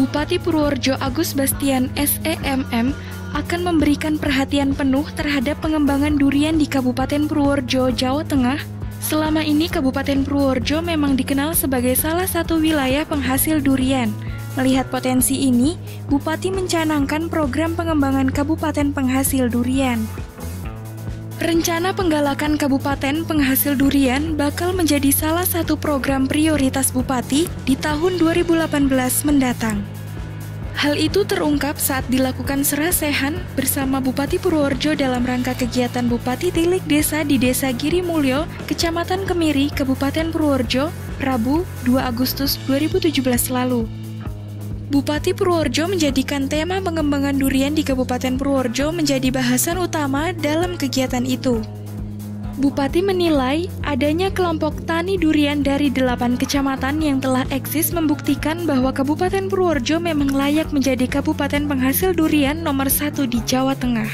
Bupati Purworejo Agus Bastian SEMM akan memberikan perhatian penuh terhadap pengembangan durian di Kabupaten Purworejo, Jawa Tengah. Selama ini Kabupaten Purworejo memang dikenal sebagai salah satu wilayah penghasil durian. Melihat potensi ini, Bupati mencanangkan program pengembangan kabupaten penghasil durian. Rencana penggalakan kabupaten penghasil durian bakal menjadi salah satu program prioritas Bupati di tahun 2018 mendatang. Hal itu terungkap saat dilakukan serasehan bersama Bupati Purworejo dalam rangka kegiatan Bupati Tilik Desa di Desa Girimulyo, Kecamatan Kemiri, Kabupaten Purworejo, Rabu 2 Agustus 2017 lalu. Bupati Purworejo menjadikan tema pengembangan durian di Kabupaten Purworejo menjadi bahasan utama dalam kegiatan itu. Bupati menilai adanya kelompok tani durian dari 8 kecamatan yang telah eksis membuktikan bahwa Kabupaten Purworejo memang layak menjadi kabupaten penghasil durian nomor 1 di Jawa Tengah.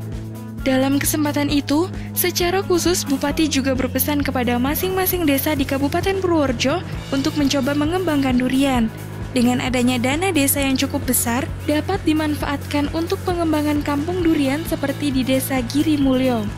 Dalam kesempatan itu, secara khusus Bupati juga berpesan kepada masing-masing desa di Kabupaten Purworejo untuk mencoba mengembangkan durian. Dengan adanya dana desa yang cukup besar, dapat dimanfaatkan untuk pengembangan kampung durian seperti di Desa Girimulyo.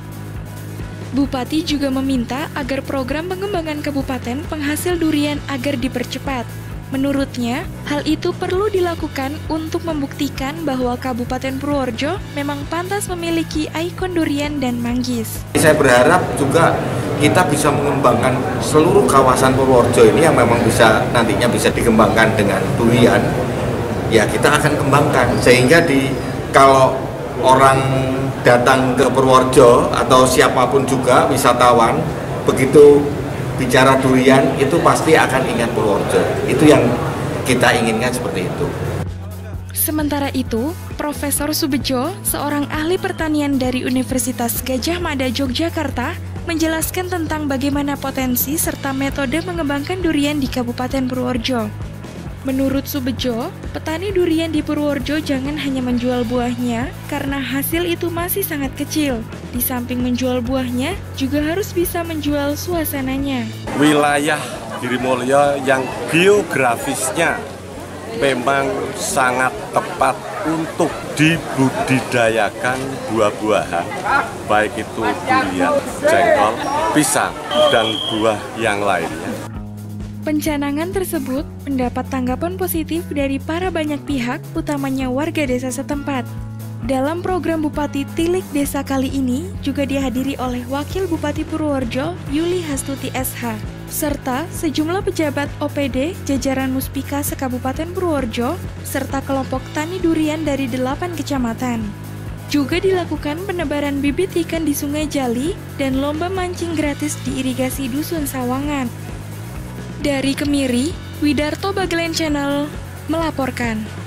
Bupati juga meminta agar program pengembangan kabupaten penghasil durian agar dipercepat. Menurutnya, hal itu perlu dilakukan untuk membuktikan bahwa Kabupaten Purworejo memang pantas memiliki ikon durian dan manggis. Saya berharap juga kita bisa mengembangkan seluruh kawasan Purworejo ini yang memang nantinya bisa dikembangkan dengan durian. Ya kita akan kembangkan sehingga kalau orang datang ke Purworejo atau siapapun juga wisatawan begitu bicara durian itu pasti akan ingat Purworejo. Itu yang kita inginkan seperti itu. Sementara itu, Profesor Subedjo, seorang ahli pertanian dari Universitas Gadjah Mada Yogyakarta, menjelaskan tentang bagaimana potensi serta metode mengembangkan durian di Kabupaten Purworejo. Menurut Subedjo, petani durian di Purworejo jangan hanya menjual buahnya karena hasil itu masih sangat kecil. Di samping menjual buahnya, juga harus bisa menjual suasananya. Wilayah Girimulyo yang geografisnya memang sangat tepat untuk dibudidayakan buah-buahan, baik itu durian, jengkol, pisang, dan buah yang lainnya. Pencanangan tersebut mendapat tanggapan positif dari para banyak pihak, utamanya warga desa setempat. Dalam program Bupati Tilik Desa kali ini juga dihadiri oleh Wakil Bupati Purworejo, Yuli Hastuti SH, serta sejumlah pejabat OPD, jajaran Muspika se-Kabupaten Purworejo, serta kelompok tani durian dari 8 kecamatan. Juga dilakukan penebaran bibit ikan di Sungai Jali dan lomba mancing gratis di irigasi Dusun Sawangan. Dari Kemiri, Widarto Bagelen Channel melaporkan.